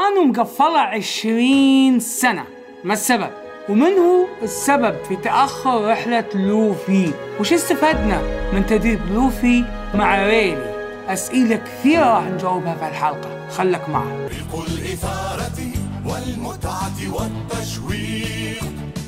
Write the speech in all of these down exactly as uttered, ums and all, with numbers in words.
وانو مقفلة عشرين سنة. ما السبب؟ ومن هو السبب في تأخر رحلة لوفي؟ وش استفدنا من تدريب لوفي مع ريلي؟ أسئلة كثيرة راح نجاوبها في الحلقة، خلك معنا. ريق الإثارة والمتعة والتشويق،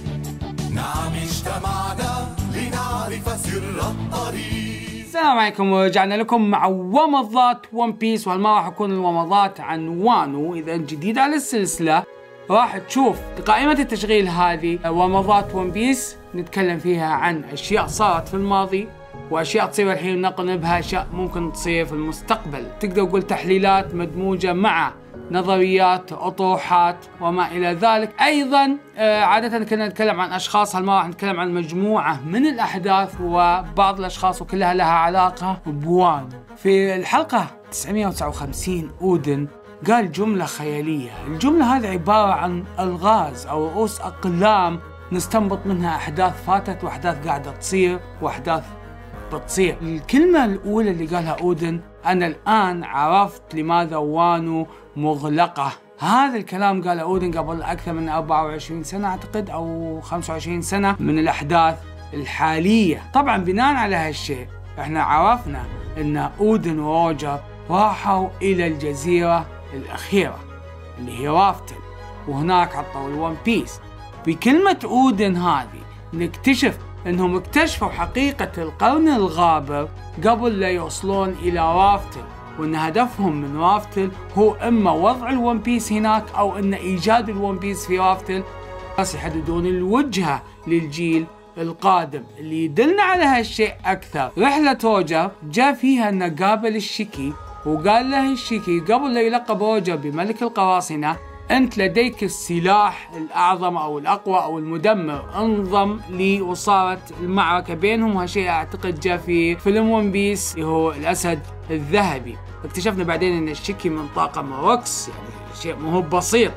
نعم اجتمعنا لنعرف سر الطريق. السلام عليكم، ورجعنا لكم مع ومضات ون بيس، وهالمرة راح تكون الومضات عن وانو. إذا جديد على السلسلة راح تشوف قائمة التشغيل هذه ومضات ون بيس، نتكلم فيها عن أشياء صارت في الماضي وأشياء تصير الحين نقنبها أشياء ممكن تصير في المستقبل. تقدر تقول تحليلات مدموجة مع نظريات، أطروحات وما إلى ذلك. أيضا عادة كنا نتكلم عن أشخاص، هالمرة راح نتكلم عن مجموعة من الأحداث وبعض الأشخاص وكلها لها علاقة بوانو. في الحلقة تسعمئة وتسعة وخمسين أودن قال جملة خيالية. الجملة هذه عبارة عن ألغاز أو رؤوس أقلام نستنبط منها أحداث فاتت وأحداث قاعدة تصير وأحداث بتصير. الكلمة الأولى اللي قالها أودن: أنا الآن عرفت لماذا وانو مغلقة. هذا الكلام قال أودن قبل أكثر من أربعة وعشرين سنة أعتقد أو خمسة وعشرين سنة من الأحداث الحالية. طبعا بناء على هالشيء احنا عرفنا أن أودن وروجر راحوا إلى الجزيرة الأخيرة اللي هي رافتل، وهناك عطوا الون بيس. بكلمة أودن هذه نكتشف انهم اكتشفوا حقيقة القرن الغابر قبل لا يوصلون الى رافتل، وان هدفهم من رافتل هو اما وضع الون بيس هناك او ان ايجاد الون بيس في رافتل، بس يحددون الوجهة للجيل القادم. اللي يدلنا على هالشيء اكثر رحلة روجر جاء فيها انه قابل الشيكي وقال له الشيكي قبل لا يلقب روجر بملك القراصنة: أنت لديك السلاح الأعظم أو الأقوى أو المدمر، انضم لي. وصارت المعركة بينهم، وهالشيء أعتقد جاء في فيلم ون بيس اللي هو الأسد الذهبي. اكتشفنا بعدين أن الشيكي من طاقم روكس، يعني شيء مو بسيط،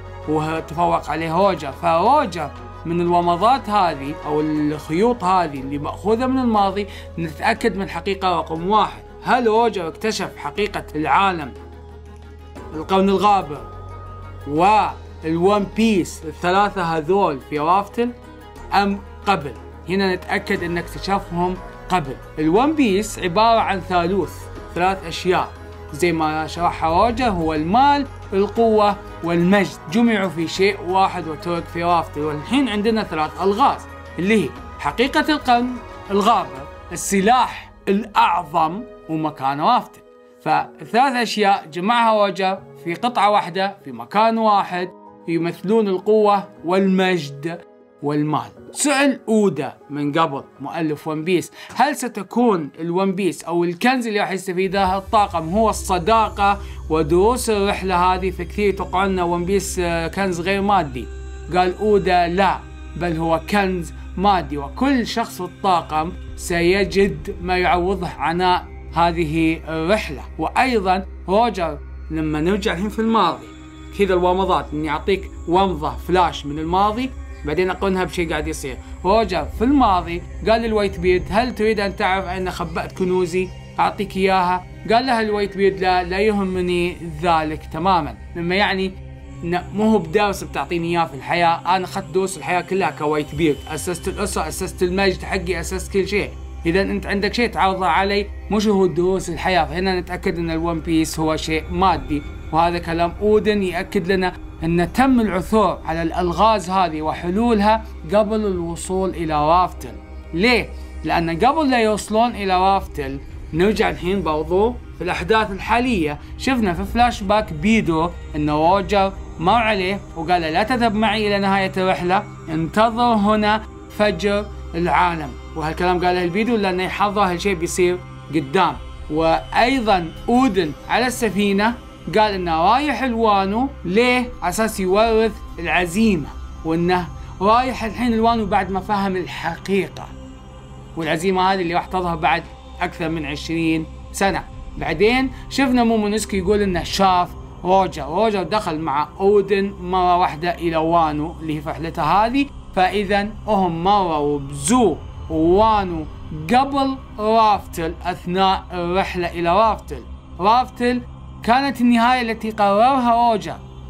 وتفوق عليه روجر. فروجر من الومضات هذه أو الخيوط هذه اللي مأخوذة من الماضي نتأكد من حقيقة رقم واحد: هل روجر اكتشف حقيقة العالم، القرن الغابر والون بيس الثلاثة هذول في رافتل أم قبل؟ هنا نتأكد أن اكتشافهم قبل. الون بيس عبارة عن ثالوث، ثلاث أشياء زي ما شرحها روجر: هو المال، القوة والمجد، جمعوا في شيء واحد وترك في رافتل. والحين عندنا ثلاث ألغاز اللي هي حقيقة القرن الغابر، السلاح الأعظم، ومكان رافتل. فالثلاث أشياء جمعها روجر في قطعة واحدة في مكان واحد، يمثلون القوة والمجد والمال. سؤال أودا من قبل مؤلف ون بيس: هل ستكون الون بيس أو الكنز اللي راح يستفيده الطاقم هو الصداقة ودروس الرحلة هذه؟ فكثير يتوقعون ون بيس كنز غير مادي. قال أودا: لا، بل هو كنز مادي، وكل شخص في الطاقم سيجد ما يعوضه عناء هذه الرحلة. وأيضا روجر لما نرجع الحين في الماضي كذا الومضات، اني اعطيك ومضة فلاش من الماضي بعدين اقارنها بشيء قاعد يصير. روجر في الماضي قال للوايت بيرد: هل تريد ان تعرف اين خبأت كنوزي؟ اعطيك اياها. قال لها الوايت بيرد: لا، لا يهمني ذلك تماما. مما يعني مو هو بدرس بتعطيني اياه في الحياة، انا اخذت دروس الحياة كلها كوايت بيرد، اسست الاسرة، اسست المجد حقي، اسست كل شيء. إذا أنت عندك شيء تعرضه علي مش هو دروس الحياة. فهنا نتأكد أن الون بيس هو شيء مادي، وهذا كلام أودن يأكد لنا أن تم العثور على الألغاز هذه وحلولها قبل الوصول إلى رافتل. ليه؟ لأن قبل لا يوصلون إلى رافتل، نرجع الحين برضو في الأحداث الحالية، شفنا في فلاش باك بيدو أن روجر مر عليه وقال له: لا تذهب معي إلى نهاية الرحلة، انتظر هنا فجر العالم. وهالكلام قاله الفيديو لأنه يحضر هالشيء بيصير قدام. وأيضا أودن على السفينة قال إنه رايح الوانو، ليه؟ على أساس يورث العزيمة، وإنه رايح الحين الوانو بعد ما فهم الحقيقة، والعزيمة هذه اللي راح تظهر بعد أكثر من عشرين سنة. بعدين شفنا مومونسكي يقول إنه شاف روجر. روجر دخل مع أودن مرة واحدة إلى وانو اللي هي في رحلته هذه، فإذا هم مروا بزو وانو قبل رافتل أثناء الرحلة إلى رافتل. رافتل كانت النهاية التي قررها روجر،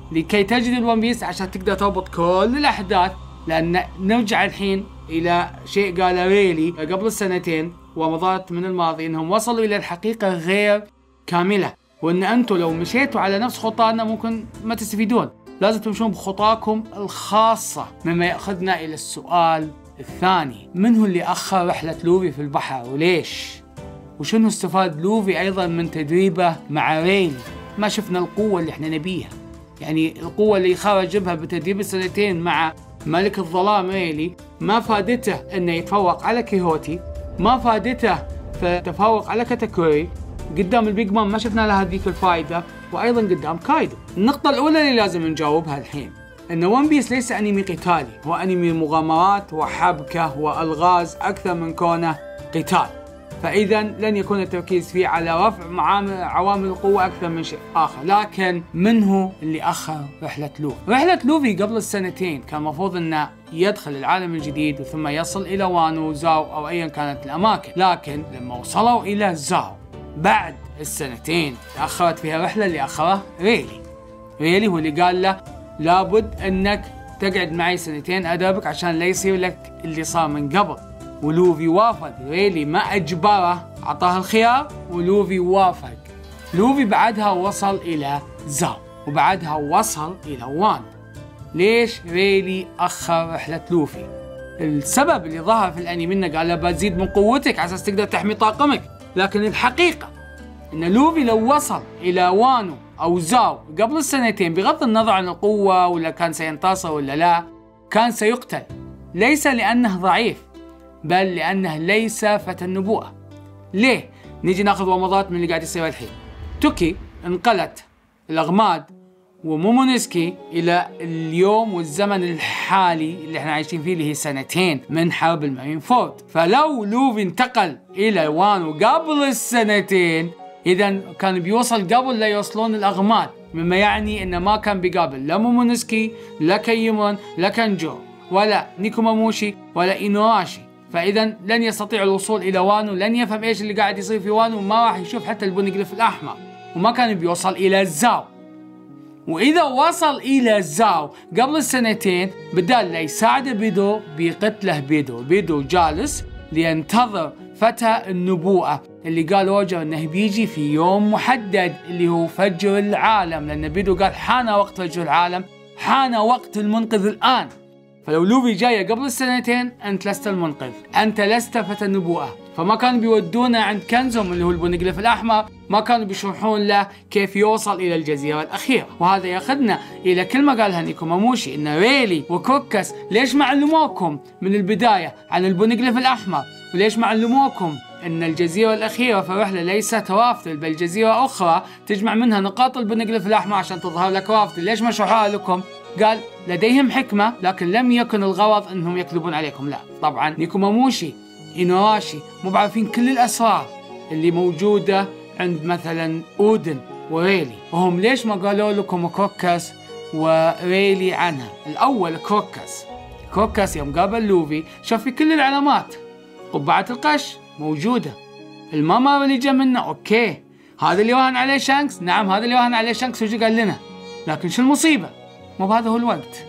لكي تجد الون بيس عشان تقدر تربط كل الأحداث. لأن نرجع الحين إلى شيء قاله ريلي قبل السنتين ومضات من الماضي، إنهم وصلوا إلى الحقيقة غير كاملة، وإن أنتم لو مشيتوا على نفس خطانا ممكن ما تستفيدون، لازم تمشون بخطاكم الخاصة. مما يأخذنا إلى السؤال الثاني، من هو اللي أخر رحلة لوفي في البحر وليش؟ وشنو استفاد لوفي أيضا من تدريبه مع ريلي؟ ما شفنا القوة اللي احنا نبيها، يعني القوة اللي خرج بها بتدريب السنتين مع ملك الظلام ريلي ما فادته انه يتفوق على كيهوتي، ما فادته في التفوق على كاتاكوري، قدام البيج مام ما شفنا له هذيك الفائدة، وايضا قدام كايدو. النقطة الاولى اللي لازم نجاوبها الحين ان ون بيس ليس انمي قتالي، هو انمي مغامرات وحبكة والغاز اكثر من كونه قتال، فإذا لن يكون التركيز فيه على رفع عوامل القوة أكثر من شيء آخر. لكن من هو اللي أخر رحلة لوفي؟ رحلة لوفي قبل السنتين كان المفروض أنه يدخل العالم الجديد ثم يصل إلى وانو زاو أو أيا كانت الأماكن، لكن لما وصلوا إلى زاو بعد السنتين تأخرت فيها رحلة اللي أخرها ريلي. ريلي هو اللي قال له لابد أنك تقعد معي سنتين أدربك عشان لا يصير لك اللي صار من قبل. ولوفي وافق، ريلي ما أجبره، أعطاه الخيار ولوفي وافق. لوفي بعدها وصل إلى زاو وبعدها وصل إلى وان. ليش ريلي أخر رحلة لوفي؟ السبب اللي ظهر في الأنمي إنه قال له بتزيد من قوتك على أساس تقدر تحمي طاقمك، لكن الحقيقة إن لوفي لو وصل إلى وانو أو زاو قبل السنتين بغض النظر عن القوة ولا كان سينتصر ولا لا، كان سيقتل، ليس لأنه ضعيف بل لأنه ليس فتى النبوءة. ليه؟ نيجي ناخذ ومضات من اللي قاعد يصير الحين. توكي انقلت الأغماد ومومونسكي إلى اليوم والزمن الحالي اللي احنا عايشين فيه اللي هي سنتين من حرب المارين فورد. فلو لوفي انتقل إلى وانو قبل السنتين إذا كان بيوصل قبل لا يوصلون الأغماد، مما يعني إنه ما كان بيقابل لا مومونسكي لا كيمون لا كانجو ولا نيكوماموشي ولا إنواشي، فإذا لن يستطيع الوصول إلى وانو، لن يفهم إيش اللي قاعد يصير في وانو، ما راح يشوف حتى البونيغليف الأحمر، وما كان بيوصل إلى زاو. وإذا وصل إلى زاو قبل السنتين بدال لا يساعد بيدو بقتله بيدو. بيدو جالس لينتظر فتى النبوءة اللي قال روجر إنه بيجي في يوم محدد اللي هو فجر العالم، لأن بيدو قال حان وقت فجر العالم، حان وقت المنقذ الآن. فلو لوفي جاية قبل السنتين أنت لست المنقذ، أنت لست فتى النبوءة. فما كانوا بيودونا عند كنزهم اللي هو البونيغليف الأحمر، ما كانوا بيشرحون له كيف يوصل إلى الجزيرة الأخيرة. وهذا ياخذنا إلى كلمة قالها نيكوماموشي إن ريلي وكوكس ليش ما علموكم من البداية عن البونيغليف الأحمر، وليش ما علموكم إن الجزيرة الأخيرة في الرحلة ليست رافتل بل جزيرة أخرى تجمع منها نقاط البونيغليف الأحمر عشان تظهر لك رافتل، ليش ما شرحوها لكم؟ قال لديهم حكمة لكن لم يكن الغرض انهم يكذبون عليكم. لا طبعا نيكوماموشي إنواشي مو بعارفين كل الأسرار اللي موجودة عند مثلا أودن وريلي، وهم ليش ما قالوا لكم كوكس وريلي عنها؟ الأول كوكس كوكس يوم قابل لوفي شاف في كل العلامات، قبعة القش موجودة، الماما اللي جا منه أوكي، هذا اللي وهن عليه شانكس، نعم هذا اللي وهن عليه شانكس وجي قال لنا، لكن شو المصيبة؟ مو بهذا هو الوقت،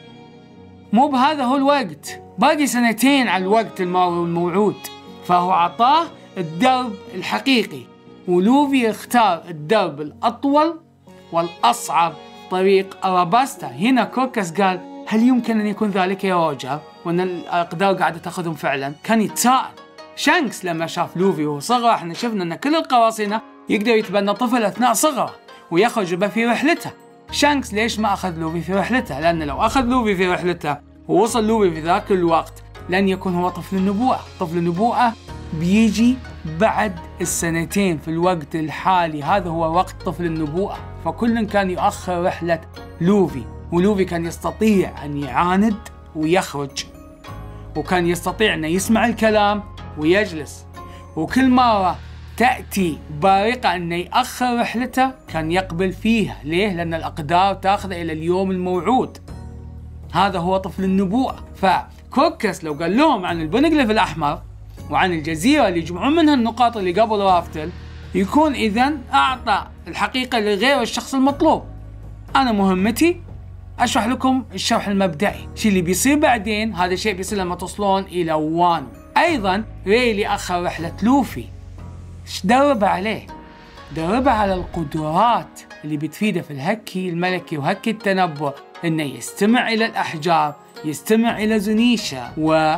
مو بهذا هو الوقت، باقي سنتين على الوقت الموعود. فهو عطاه الدرب الحقيقي، ولوفي اختار الدرب الأطول والأصعب، طريق أراباستا. هنا كوكس قال هل يمكن أن يكون ذلك يا روجر؟ وأن الأقدار قاعدة تأخذهم فعلا. كان يتساءل. شانكس لما شاف لوفي وهو صغر، احنا شفنا أن كل القراصنة يقدر يتبنى طفل أثناء صغره ويخرج به في رحلته. شانكس ليش ما أخذ لوفي في رحلته؟ لأن لو أخذ لوفي في رحلته ووصل لوفي في ذاك الوقت لن يكون هو طفل النبوءة. طفل النبوءة بيجي بعد السنتين في الوقت الحالي، هذا هو وقت طفل النبوءة. فكل كان يؤخر رحلة لوفي، ولوفي كان يستطيع أن يعاند ويخرج، وكان يستطيع أن يسمع الكلام ويجلس، وكل مرة تأتي بارقة أن يأخر رحلته كان يقبل فيها. ليه؟ لأن الأقدار تأخذ إلى اليوم الموعود. هذا هو طفل النبوءة. فكوكس لو قال لهم عن البونيغليف الأحمر وعن الجزيرة اللي يجمعون منها النقاط اللي قبل رافتل، يكون إذن أعطى الحقيقة لغير الشخص المطلوب. أنا مهمتي أشرح لكم الشرح المبدئي. الشيء اللي بيصير بعدين هذا الشيء بيصير لما تصلون إلى وانو. أيضا ريلي أخر رحلة لوفي، إيش دربه عليه؟ دربه على القدرات اللي بتفيده في الهكي الملكي وهكي التنبؤ، إنه يستمع إلى الأحجار، يستمع إلى زونيشا،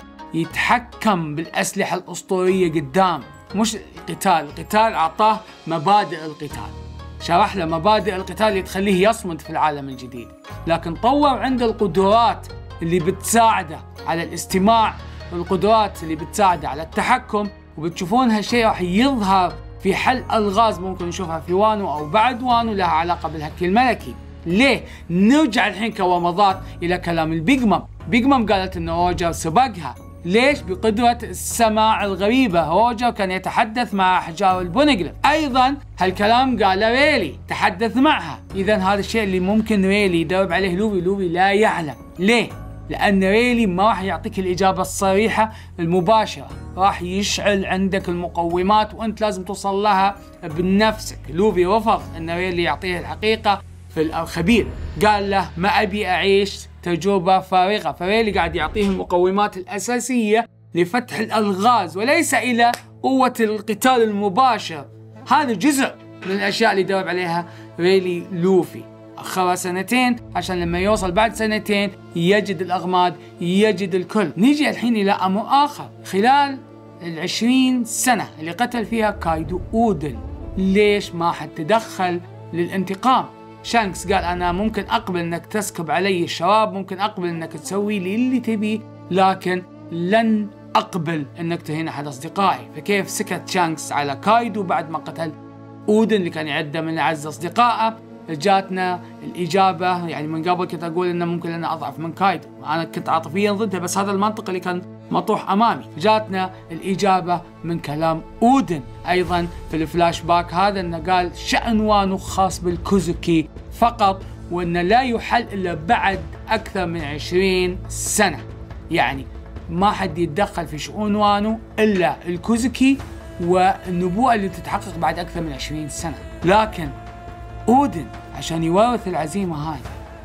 ويتحكم بالأسلحة الأسطورية قدام. مش القتال، القتال أعطاه مبادئ القتال، شرح له مبادئ القتال اللي تخليه يصمد في العالم الجديد، لكن طور عنده القدرات اللي بتساعده على الاستماع، والقدرات اللي بتساعده على التحكم. وبتشوفون هالشيء راح يظهر في حل ألغاز ممكن نشوفها في وانو أو بعد وانو لها علاقة بالهكي الملكي. ليه؟ نرجع الحين كومضات إلى كلام البيج مام. بيج مام قالت إن روجر سبقها. ليش؟ بقدرة السماع الغريبة. روجر كان يتحدث مع أحجار البونغلف. أيضا هالكلام قاله ريلي، تحدث معها. إذا هذا الشيء اللي ممكن ريلي يدرب عليه لوفي، لوفي لا يعلم. ليه؟ لأن ريلي ما راح يعطيك الإجابة الصريحة المباشرة، راح يشعل عندك المقومات وأنت لازم توصل لها بنفسك. لوفي رفض أن ريلي يعطيه الحقيقة في الخبير، قال له ما أبي أعيش تجربة فارغة. فريلي قاعد يعطيه المقومات الأساسية لفتح الألغاز وليس إلى قوة القتال المباشر. هذا جزء من الأشياء اللي درب عليها ريلي لوفي. أخرها سنتين عشان لما يوصل بعد سنتين يجد الأغماد، يجد الكل. نيجي الحين إلى أمر آخر. خلال العشرين سنة اللي قتل فيها كايدو أودن، ليش ما حد تدخل للانتقام؟ شانكس قال أنا ممكن أقبل أنك تسكب علي الشراب، ممكن أقبل أنك تسوي لي اللي تبيه، لكن لن أقبل أنك تهين أحد أصدقائي. فكيف سكت شانكس على كايدو بعد ما قتل أودن اللي كان يعده من أعز أصدقائه؟ جاتنا الإجابة، يعني من قبل كنت أقول إنه ممكن أنا أضعف من كايدو، أنا كنت عاطفيا ضدها، بس هذا المنطق اللي كان مطروح أمامي. جاتنا الإجابة من كلام أودن أيضا في الفلاش باك هذا، إنه قال شأن وانو خاص بالكوزوكي فقط، وإنه لا يحل إلا بعد أكثر من عشرين سنة. يعني ما حد يتدخل في شؤون وانو إلا الكوزوكي والنبوءة اللي تتحقق بعد أكثر من عشرين سنة. لكن أودن عشان يورث العزيمة هاي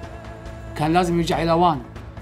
كان لازم يرجع إلى وانو،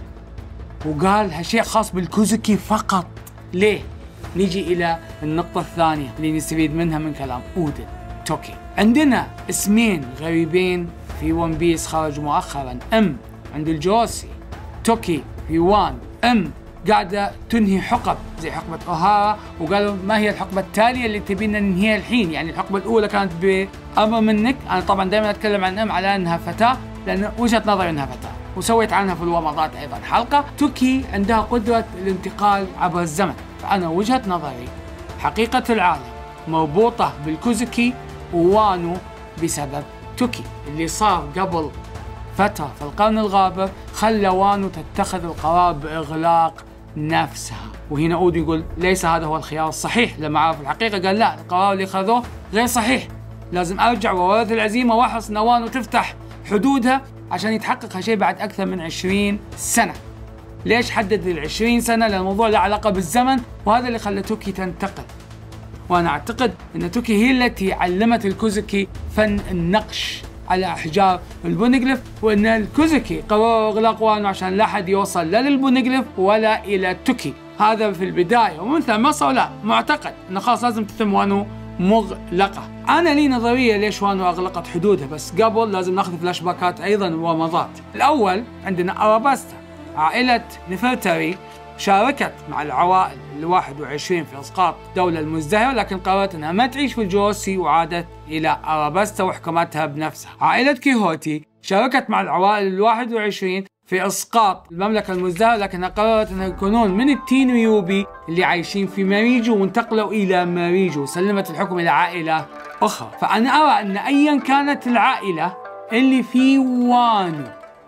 وقال هالشيء خاص بالكوزوكي فقط. ليه؟ نيجي إلى النقطة الثانية اللي نستفيد منها من كلام أودن، توكي. عندنا اسمين غريبين في ون بيس خرجوا مؤخرا. ام عند الجوسي، توكي في وان. ام قاعدة تنهي حقب زي حقبة أوهارا، وقالوا ما هي الحقبة التالية اللي تبينا ننهيها الحين؟ يعني الحقبة الأولى كانت بأمر منك. أنا طبعا دائما أتكلم عن أم على أنها فتاة لأن وجهة نظري أنها فتاة، وسويت عنها في الومضات أيضا حلقة. توكي عندها قدرة الانتقال عبر الزمن، فأنا وجهة نظري حقيقة العالم مربوطة بالكوزوكي ووانو بسبب توكي. اللي صار قبل فترة في القرن الغابر خلى وانو تتخذ القرار بإغلاق نفسها. وهنا أودي يقول ليس هذا هو الخيار الصحيح. لما عرف الحقيقة قال لا، القرار اللي خذوه غير صحيح، لازم أرجع وورث العزيمة وأحرص أن وانو تفتح حدودها عشان يتحقق هالشيء بعد أكثر من عشرين سنة. ليش حدد العشرين سنة؟ لأن الموضوع له علاقة بالزمن، وهذا اللي خلى توكي تنتقل. وأنا أعتقد أن توكي هي التي علمت الكوزوكي فن النقش على أحجار البونغلف، وأن الكوزوكي قرروا إغلاق وانو عشان لا أحد يوصل لا للبونغلف ولا إلى توكي. هذا في البداية، ومن ثم صار لا معتقد أنه خلاص لازم تتم وانو مغلقة. أنا لي نظرية ليش وانو أغلقت حدودها، بس قبل لازم ناخذ فلاش باكات أيضا ومضات. الأول عندنا أراباستا، عائلة نفرتاري شاركت مع العوائل الواحد وعشرين في إسقاط الدولة المزدهرة، لكن قررت أنها ما تعيش في الجوسي وعادت إلى أراباستا وحكمتها بنفسها. عائلة كيهوتي شاركت مع العوائل الواحد وعشرين في إسقاط المملكة المزدهرة، لكنها قررت أن يكونون من التينويوبي اللي عايشين في ماريجو وانتقلوا إلى ماريجو، سلمت الحكم إلى عائلة أخرى. فأنا أرى أن أيا كانت العائلة اللي في وانو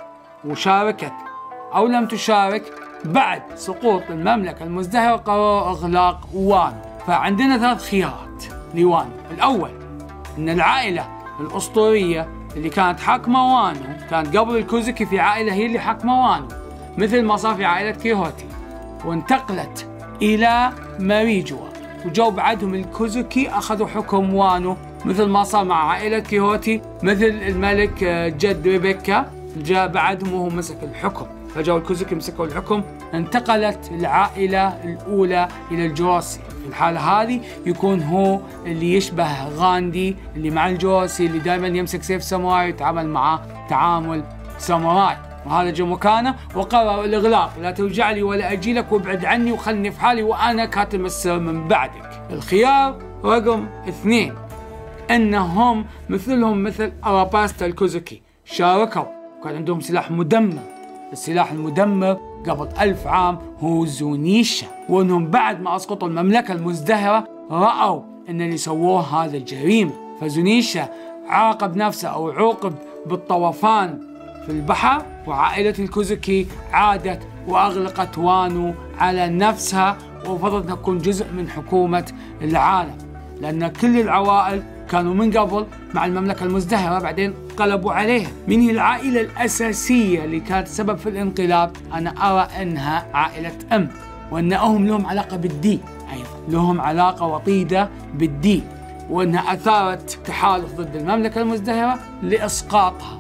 وشاركت أو لم تشارك، بعد سقوط المملكة المزدهرة قرروا إغلاق وانو. فعندنا ثلاث خيارات لوانو. الأول أن العائلة الأسطورية اللي كانت حاكمة وانو، كانت قبل الكوزوكي في عائلة هي اللي حاكمة وانو مثل ما صار في عائلة كيهوتي، وانتقلت إلى ماريجوا، وجو بعدهم الكوزوكي أخذوا حكم وانو مثل ما صار مع عائلة كيهوتي، مثل الملك جد ريبيكا جاء بعدهم وهو مسك الحكم، فجاء الكوزوكي مسكوا الحكم، انتقلت العائلة الأولى إلى الجوسي. في الحالة هذه يكون هو اللي يشبه غاندي اللي مع الجوسي، اللي دائما يمسك سيف ساموراي ويتعامل معه تعامل ساموراي. وهذا جو مكانه وقرر الإغلاق، لا ترجع لي ولا أجي لك وابعد عني وخلني في حالي وأنا كاتم السر من بعدك. الخيار رقم اثنين أنهم مثلهم مثل أراباستا الكوزوكي شاركوا، كان عندهم سلاح مدمر. السلاح المدمر قبل ألف عام هو زونيشا، وأنهم بعد ما أسقطوا المملكة المزدهرة رأوا أن اللي سووه هذا الجريمة، فزونيشا عاقب نفسه أو عوقب بالطوفان في البحر، وعائلة الكوزوكي عادت وأغلقت وانو على نفسها ورفضت أن تكون جزء من حكومة العالم، لأن كل العوائل كانوا من قبل مع المملكة المزدهرة بعدين قلبوا عليها. من هي العائلة الأساسية اللي كانت سبب في الانقلاب؟ أنا أرى أنها عائلة أم، وأنهم لهم علاقة بالدين، أيضا لهم علاقة وطيدة بالدين، وأنها أثارت تحالف ضد المملكة المزدهرة لإسقاطها،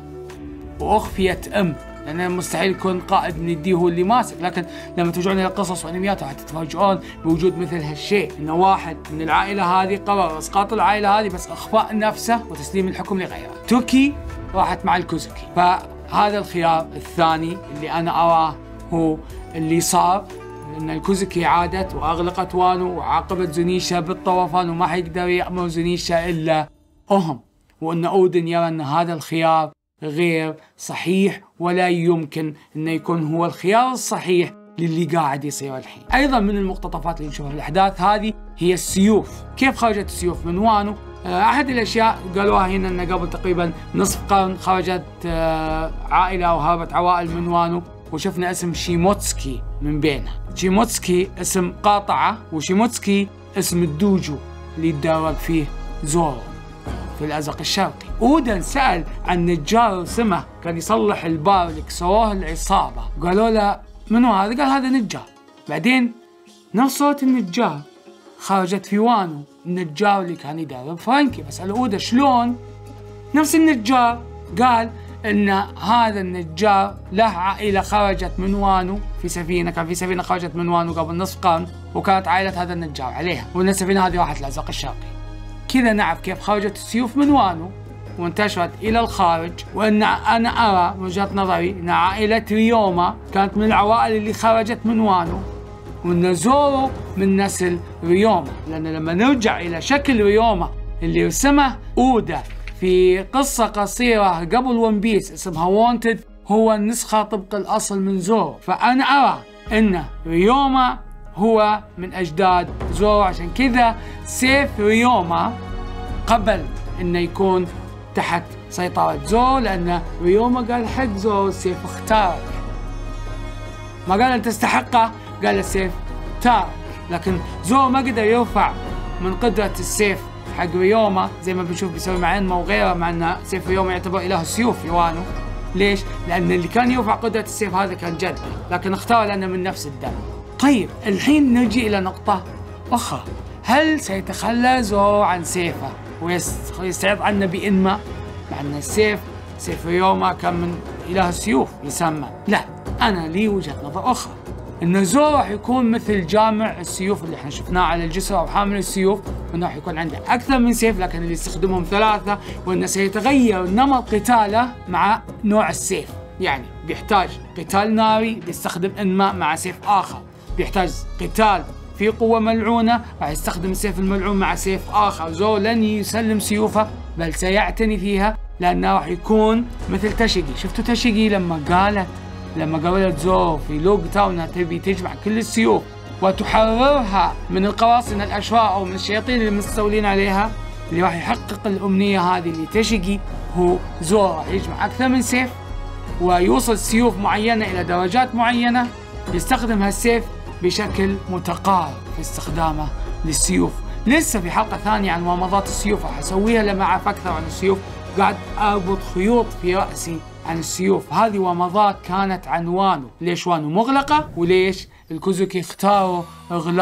وأخفيت أم، لأن مستحيل يكون قائد من الدين هو اللي ماسك. لكن لما ترجعون إلى القصص وأنميات راح تتفاجئون بوجود مثل هالشيء، إنه واحد من العائلة هذه قرر إسقاط العائلة هذه بس إخفاء نفسه وتسليم الحكم لغيره. توكي راحت مع الكوزوكي، فهذا الخيار الثاني اللي أنا أراه هو اللي صار، لأن الكوزوكي عادت وأغلقت وانو وعاقبت زونيشا بالطوفان، وما حيقدر يأمر زونيشا إلا أهم، وأن أودن يرى أن هذا الخيار غير صحيح ولا يمكن أن يكون هو الخيار الصحيح للي قاعد يصير الحين. أيضا من المقتطفات اللي نشوفها في الأحداث هذه هي السيوف، كيف خرجت السيوف من وانو. أحد الأشياء قالوها هنا أن قبل تقريبا نصف قرن خرجت عائلة أو هربت عوائل من وانو، وشفنا اسم شيموتسكي من بينها. شيموتسكي اسم قاطعة، وشيموتسكي اسم الدوجو اللي يتدرب فيه زورو في الأزرق الشرقي. أودن سأل عن نجار سمه كان يصلح البار اللي كسروه العصابة، قالوا له منو هذا؟ قال هذا نجار. بعدين نفس صوت النجار خرجت في وانو، النجار اللي كان يدرب فرانكي. فسأل أودن شلون نفس النجار؟ قال ان هذا النجار له عائلة خرجت من وانو في سفينة، كان في سفينة خرجت من وانو قبل نصف قرن وكانت عائلة هذا النجار عليها، وان السفينة هذه راحت الأزرق الشرقي. كذا نعرف كيف خرجت السيوف من وانو وانتشرت إلى الخارج. وأن أنا أرى من وجهة نظري أن عائلة ريوما كانت من العوائل اللي خرجت من وانو، وأن زورو من نسل ريوما، لأن لما نرجع إلى شكل ريوما اللي رسمه أودا في قصة قصيرة قبل ون بيس اسمها وونتد، هو النسخة طبق الأصل من زورو. فأنا أرى أن ريوما هو من أجداد زورو، عشان كذا سيف ريوما قبل أنه يكون تحت سيطرة زورو، لأن ريوما قال حق زورو السيف اختارك، ما قال أنت تستحقه، قال السيف اختارك. لكن زورو ما قدر يرفع من قدرة السيف حق ريوما زي ما بنشوف بيسوي مع انما وغيره، مع ان سيف ريوما يعتبر اله السيوف في وانو. ليش؟ لان اللي كان يرفع قدرة السيف هذا كان جد، لكن اختار لانه من نفس الدم. طيب الحين نجي الى نقطة اخرى، هل سيتخلى زورو عن سيفه ويستعيض عنه بإنما؟ مع ان السيف سيف ريوما كان من اله السيوف يسمى. لا، انا لي وجهة نظر اخرى، ان زورو راح يكون مثل جامع السيوف اللي احنا شفناه على الجسر او حامل السيوف، وانه راح يكون عنده اكثر من سيف لكن اللي يستخدمهم ثلاثه، وانه سيتغير نمط قتاله مع نوع السيف. يعني بيحتاج قتال ناري بيستخدم انماء مع سيف اخر، بيحتاج قتال في قوه ملعونه راح يستخدم السيف الملعون مع سيف اخر. زورو لن يسلم سيوفه بل سيعتني فيها، لانه راح يكون مثل تشيجي. شفتوا تشيجي لما قالت لما قابلت زورو في لوغ تاون تبي تجمع كل السيوف وتحررها من القراصنة الأشرار أو من الشياطين اللي مستولين عليها؟ اللي راح يحقق الأمنية هذه اللي تشيجي هو زورو، راح يجمع أكثر من سيف ويوصل سيوف معينة إلى درجات معينة، يستخدم هالسيف بشكل متقارب في استخدامه للسيوف. لسه في حلقة ثانية عن ومضات السيوف راح أسويها لما أعرف أكثر عن السيوف، قاعد أربط خيوط في رأسي عن السيوف. هذه ومضات كانت عن وانو، ليش وانو مغلقة وليش الكوزوكي اختاروا إغلاق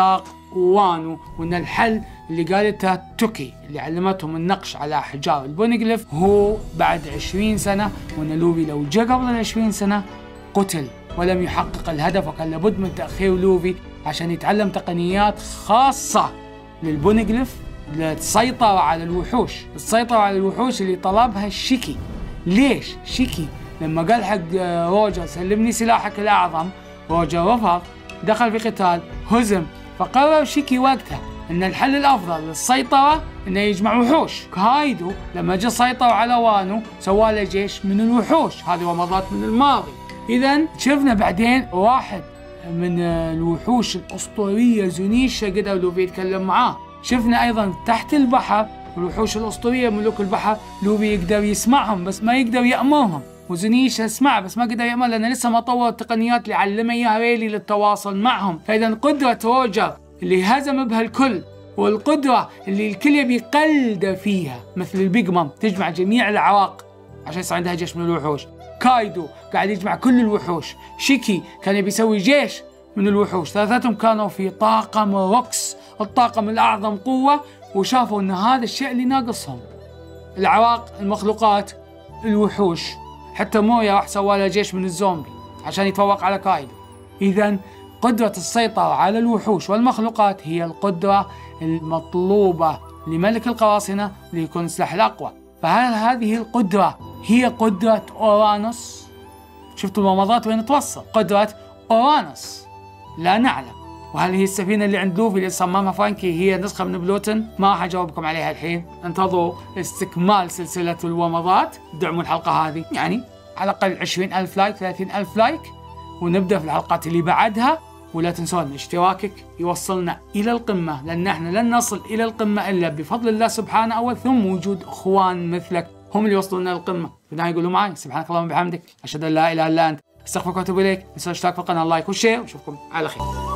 وانو، وان الحل اللي قالته توكي اللي علمتهم النقش على حجار البونيغليف هو بعد عشرين سنة، وان لوفي لو جاء قبل العشرين سنة قتل ولم يحقق الهدف، وكان لابد من تأخير لوفي عشان يتعلم تقنيات خاصة للبونيغليف للسيطرة على الوحوش، السيطرة على الوحوش اللي طلبها شيكي. ليش؟ شيكي لما قال حق روجر سلمني سلاحك الأعظم، روجر رفض، دخل في قتال، هزم، فقرر شيكي وقتها ان الحل الافضل للسيطرة انه يجمع وحوش. كايدو لما جاء سيطر على وانو سوى له جيش من الوحوش، هذه ومضات من الماضي. اذا شفنا بعدين واحد من الوحوش الاسطورية زونيشا قدر لوفي يتكلم معاه. شفنا ايضا تحت البحر الوحوش الاسطورية ملوك البحر لوفي يقدر يسمعهم بس ما يقدر يأمرهم، وزونيشا اسمع بس ما قدر يأمر لأنه لسه ما طور التقنيات اللي علمها إياها ريلي للتواصل معهم. فإذا قدرة روجر اللي هزم بها الكل، والقدرة اللي الكل يبي يقلد فيها مثل البيج مام تجمع جميع الأعراق عشان يصير عندها جيش من الوحوش. كايدو قاعد يجمع كل الوحوش. شيكي كان يبي يسوي جيش من الوحوش. ثلاثتهم كانوا في طاقم روكس، الطاقم الأعظم قوة، وشافوا أن هذا الشيء اللي ناقصهم. الأعراق، المخلوقات، الوحوش. حتى مويا راح سوى له جيش من الزومبي عشان يتفوق على كايدو. إذا قدرة السيطرة على الوحوش والمخلوقات هي القدرة المطلوبة لملك القراصنة ليكون السلاح الأقوى. فهل هذه القدرة هي قدرة أورانوس؟ شفتوا المماضات وين توصل؟ قدرة أورانوس لا نعلم. وهل هي السفينة اللي عند لوفي اللي صممها فرانكي هي نسخة من بلوتن؟ ما راح أجاوبكم عليها الحين، انتظروا استكمال سلسلة الومضات، دعموا الحلقة هذه يعني على الأقل عشرين ألف لايك، ثلاثين ألف لايك، ونبدأ في الحلقات اللي بعدها. ولا تنسون اشتراكك يوصلنا إلى القمة، لأن احنا لن نصل إلى القمة إلا بفضل الله سبحانه أول، ثم وجود أخوان مثلك هم اللي يوصلونا للقمة. في النهاية يقولوا معي سبحانك اللهم وبحمدك أشهد أن لا إله إلا أنت أستغفرك وأتوب إليك. لا تنسوا الاشتراك في القناة، اللايك والشير، ونشوفكم على خير.